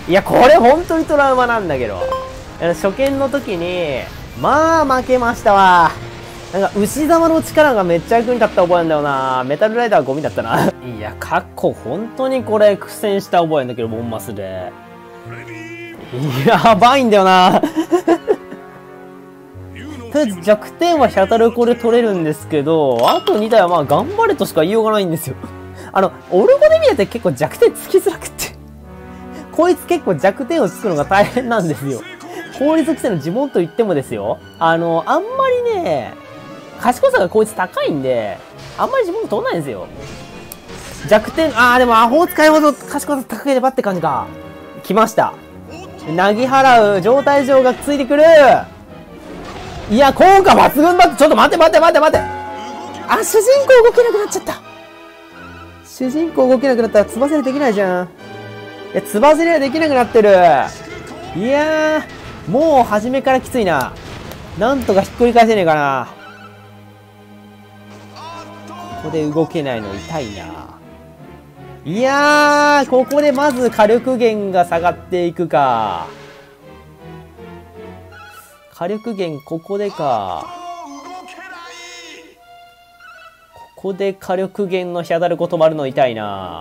いや、これ本当にトラウマなんだけど。初見の時に、まあ負けましたわ。なんか、牛座の力がめっちゃ役に立った覚えなんだよな。メタルライダーゴミだったな。いや、本当にこれ苦戦した覚えなんだけど、ボンマスで。やばいんだよな。とりあえず弱点はヒャタルコで取れるんですけど、あと2体はまあ頑張れとしか言いようがないんですよ。オルゴデミアって結構弱点つきづらくって。こいつ結構弱点をつくのが大変なんですよ。効率規制の呪文と言ってもですよ。あんまりね、賢さがこいつ高いんで、あんまり呪文取んないんですよ。弱点、でもアホ使いほど賢さ高ければって感じか。来ました。なぎ払う状態上がついてくる。いや、効果抜群だって。ちょっと待て。主人公動けなくなっちゃった。主人公動けなくなったらつばぜりできないじゃん。いや、つばぜりはできなくなってる。いやー、もう初めからきついな。なんとかひっくり返せねえかな。ここで動けないの痛いな。いやー、ここでまず火力源が下がっていくか。火力源、ここでか。ここで火力源のヒャダルコ止まるの痛いな。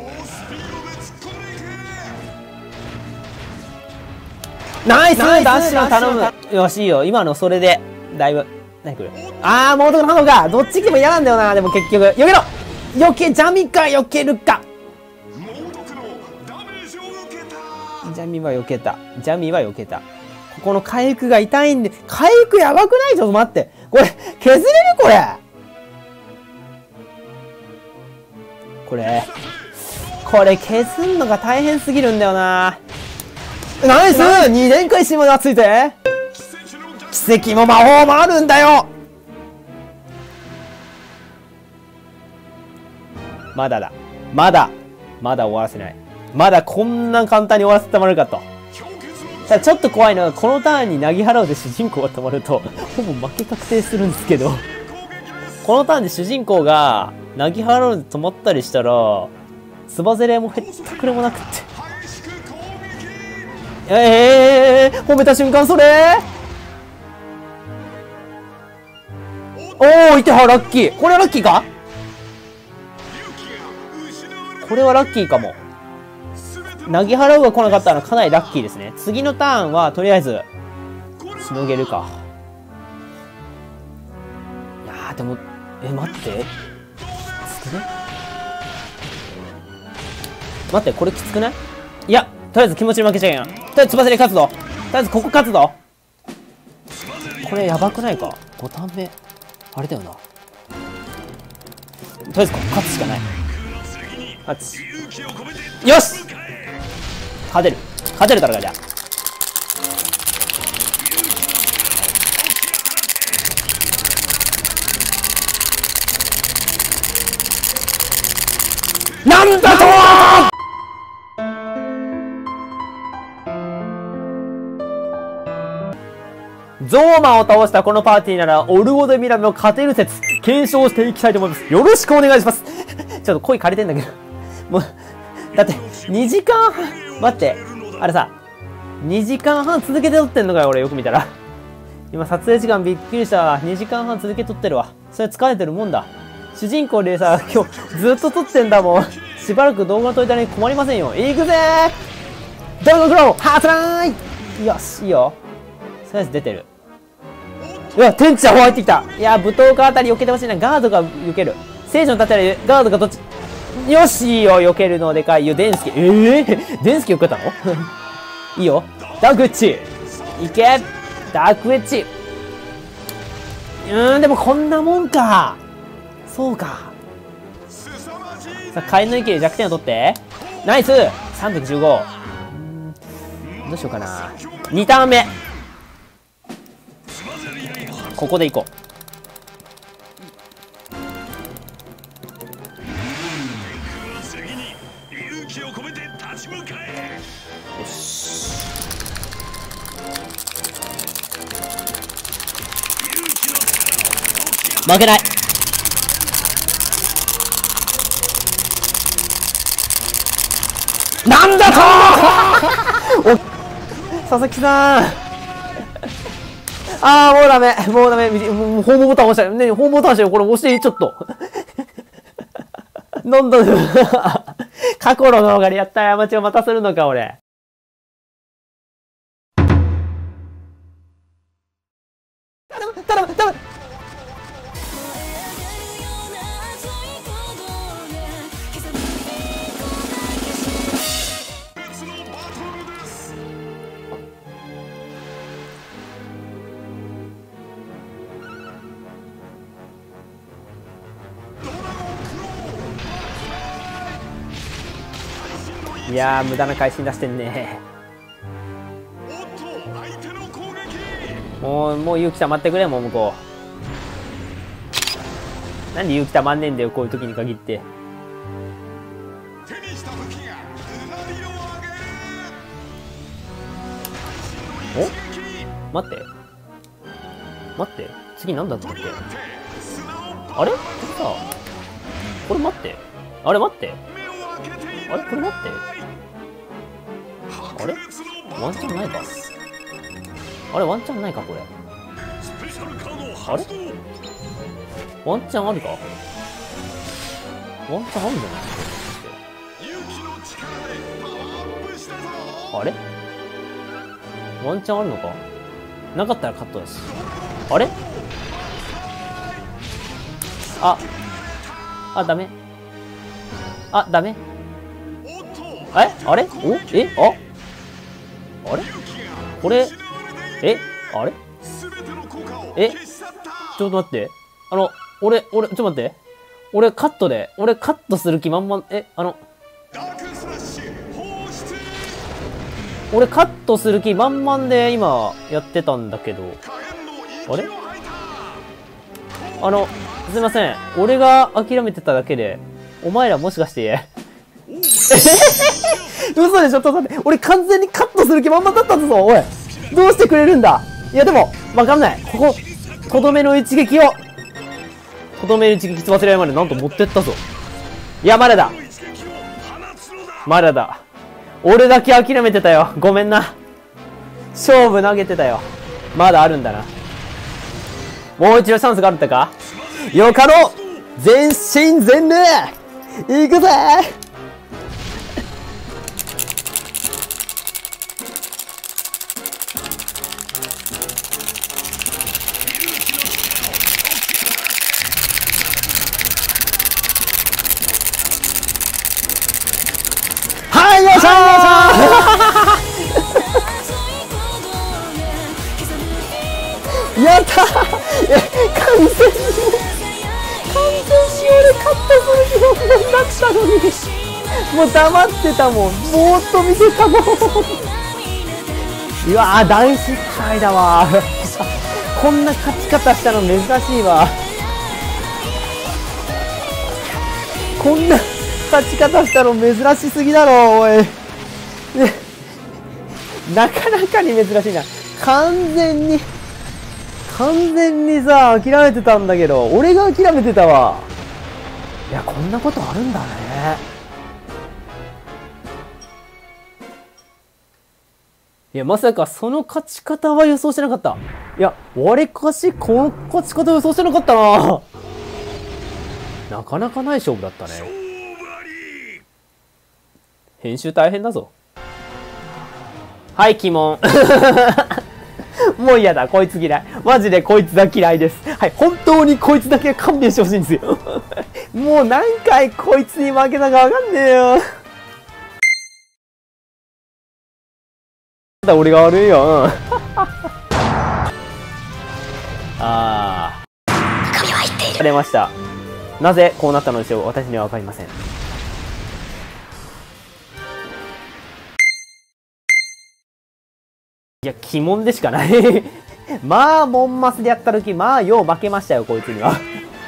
ナイスダッシュの頼む。よし、いいよ。今のそれで、だいぶ。何来る？猛毒のハンドか。どっち来ても嫌なんだよな。でも結局。避けろ！避け、ジャミか、避けるか。ジャミは避けた。ここの回復が痛いんで、回復やばくない？ちょっと待って。これ、削れる？これ削るのが大変すぎるんだよな。ナイス！2連回しまでついて。奇跡も魔法もあるんだよ。まだ終わらせない。まだこんな簡単に終わらせてもらえるかと。ただちょっと怖いのは、このターンになぎ払うで主人公が止まると、ほぼ負け確定するんですけど、このターンで主人公がなぎ払うで止まったりしたら、つばぜれもへったくれもなくって。褒めた瞬間それいてはラッキー。これはラッキーか？これはラッキーかも。なぎ払うが来なかったのはかなりラッキーですね。次のターンはとりあえずしのげるか。いやーでも待って、きつくね？待って、これきつくない？いや、とりあえず気持ちに負けちゃいけない。とりあえずつばぜり勝つぞ。とりあえずここ勝つぞ。これやばくないか？ 5 ターン目あれだよな。とりあえずここ勝つしかない。よし、勝てるからか。じゃあなんだとー。ゾーマを倒したこのパーティーならオルゴデミラメを勝てる説検証していきたいと思います。よろしくお願いします。ちょっと声枯れてんだけど、もうだって2時間半、待って、あれさ、2時間半続けて撮ってんのかよ。俺よく見たら今撮影時間びっくりしたわ。2時間半続け撮ってるわ。それ疲れてるもんだ。主人公でさ、今日ずっと撮ってんだもん。しばらく動画の撮りたいに困りませんよ。行くぜー。ドラゴンクローハートライン。よし、いいよ。とりあえず出てる。うわ、天地は入ってきた。いや、舞踏家あたり避けてほしいな。ガードが避ける。聖女の立てりガードがどっち。よし、いいよ。避けるのでかいよ。デンスケ。デンスケ避けたのいいよ。ダークウェッジ。いけ。ダークウェッジ。でもこんなもんか。そうか。さあ、カエルの池で弱点を取って。ナイス !315。どうしようかな。2ターン目。ここでいこう。よし。負けない。なんだと佐々木さんあー、もうダメ。もうダメ。もう、ホームボタン押したよ。ね、ホームボタン押したよ。これ押していいちょっと。どんどん、過去の動画でやった過ちをまたするのか、俺。頼む。いやー、無駄な会心出してんね。もう勇気たまってくれ、もう向こう。なんで勇気たまんねえんだよ、こういう時に限って。お？待って。次なんだったっけ？あれ？さあ。これ待って。あれ待って。あれこれ待って。あれワンチャンないか。あれワンチャンないかこれ。あれワンチャンあるか。ワンチャンあるんじゃない？あれワンチャンあるのか。なかったらカットだし。あれダメ。ダメ。あれあれこれ、あれちょっと待って。俺、ちょっと待って。俺カットする気満々、俺カットする気満々で今やってたんだけど。あれすいません。俺が諦めてただけで、お前らもしかして嘘でしょ。ちょっと待って。俺完全にカットする気満々だったんだぞ。おい。どうしてくれるんだ。いやでも、わかんない。ここ、とどめの一撃を。とどめの一撃忘れないまでなんと持ってったぞ。いや、まだだ。俺だけ諦めてたよ。ごめんな。勝負投げてたよ。まだあるんだな。もう一度チャンスがあったか。よかろう。全身全霊いくぜ。はい、よっしゃーやったー。完全に俺カットする気満々だったのに、もう黙ってたもん。ぼーっと見てたもん。うわー、大失敗だわこんな勝ち方したの珍しいわ。こんな勝ち方したの珍しすぎだろ、おい。なかなかに珍しいな。完全にさ、諦めてたんだけど、俺が諦めてたわ。いや、こんなことあるんだね。いや、まさかその勝ち方は予想してなかった。いや、わりかしこの勝ち方予想してなかったな。なかなかない勝負だったね。編集大変だぞ。はい、鬼門。もう嫌だ、こいつ嫌い。マジでこいつが嫌いです。はい、本当にこいつだけは勘弁してほしいんですよ。もう何回こいつに負けたかわかんねえよ。俺が悪いよ。 中身は入っている。 出ました。なぜこうなったのでしょう。私にはわかりません。いや、鬼門でしかない。まあ、モンマスでやった時、まあ、よう負けましたよ、こいつには。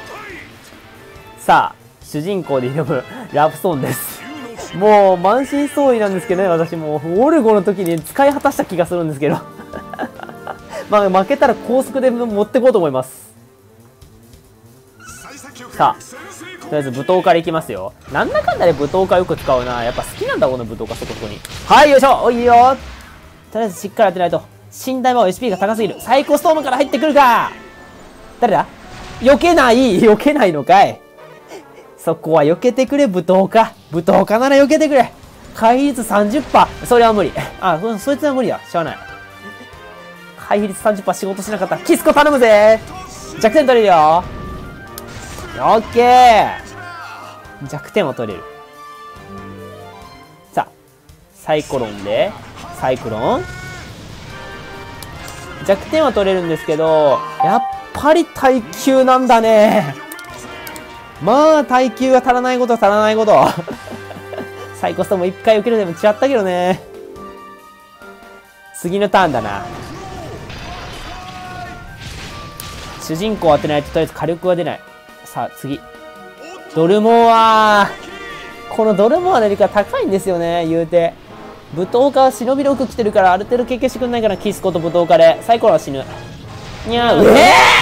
さあ、主人公で挑むラブソーンです。もう、満身創痍なんですけどね、私もう、オルゴの時に使い果たした気がするんですけど。まあ、負けたら高速で持ってこうと思います。さあ、 りあえず舞踏からいきますよ。なんだかんだで舞踏家よく使うな。やっぱ好きなんだ、この舞踏家そこそこに。はい、よいしょ。おいいよ。とりあえずしっかり当てないと。新大魔王 HP が高すぎる。サイコストームから入ってくるか。誰だ？避けないのかい。そこは避けてくれ、舞踏家。舞踏家なら避けてくれ。回避率 30%。それは無理。あ、そいつは無理だ。しゃあない。回避率 30% 仕事しなかった。キスコ頼むぜ。弱点取れるよ。オッケー。弱点を取れる。さあ、サイコロンで、サイクロン。弱点は取れるんですけど、やっぱり耐久なんだね。まあ、耐久が足らないことは足らないこと。サイコストも一回受けるでも違ったけどね。次のターンだな。主人公を当てないととりあえず火力は出ない。さあ、次。ドルモア。このドルモアのリカ高いんですよね、言うて。舞踏家は忍び6来てるから、ある程度経験してくんないかな、キスコと舞踏家で。サイコロは死ぬ。にゃー、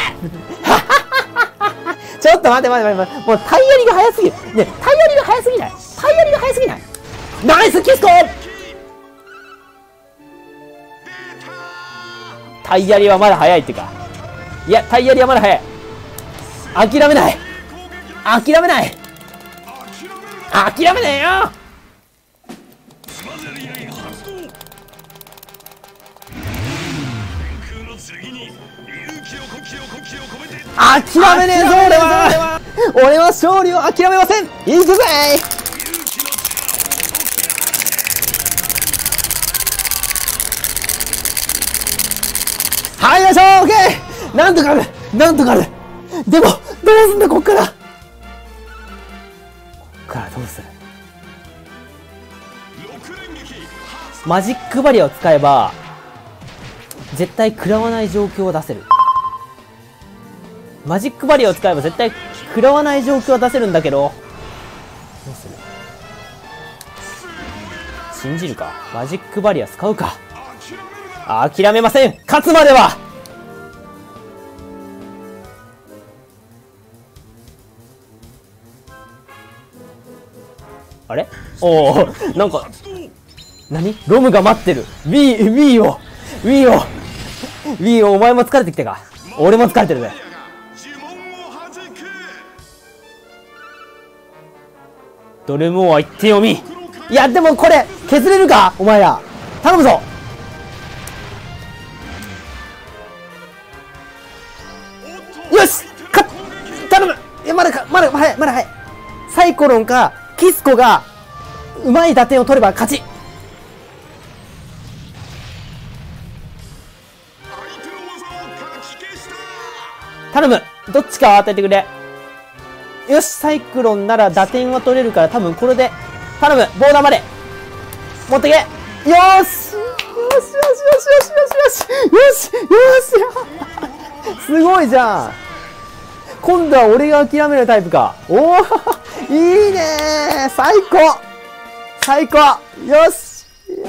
ちょっと待って。もうタイヤリが速すぎる。ね、タイヤリが速すぎない。ナイスキスコ。タイヤリはまだ速いってか。いや、タイヤリはまだ速い。諦めないよ。諦めねえぞ、俺は勝利を諦めません。行くぜ。はい、よいしょ。オッケー。なんとかある。でもどうすんだ、こっからどうする。マジックバリアを使えば絶対食らわない状況を出せる。マジックバリアを使えば絶対食らわない状況は出せるんだけど、どうする。信じるか。マジックバリア使うか。諦めません。勝つまでは。あれ、おお、なんか何、ロムが待ってる。Wii をお前も疲れてきてか。俺も疲れてるぜ。ドルモア1点読み。いや、でもこれ削れるか、お前ら。頼むぞ。よし、頼む。いや、まだ早い。サイコロンかキスコがうまい打点を取れば勝ち。頼む。どっちかを当ててくれ。よし、サイクロンなら打点は取れるから、多分これで頼む。ボーダーまで持ってけ。よしすごいじゃん。今度は俺が諦めるタイプか。おお、いいねー。最高。よし。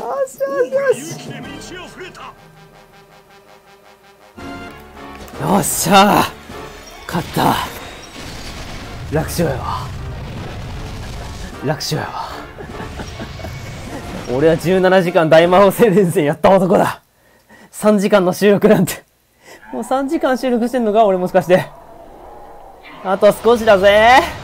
よっしゃー、勝った。楽勝やわ。俺は17時間大魔王聖連戦やった男だ。3時間の収録なんて。もう3時間収録してんのか、俺もしかして。あと少しだぜ。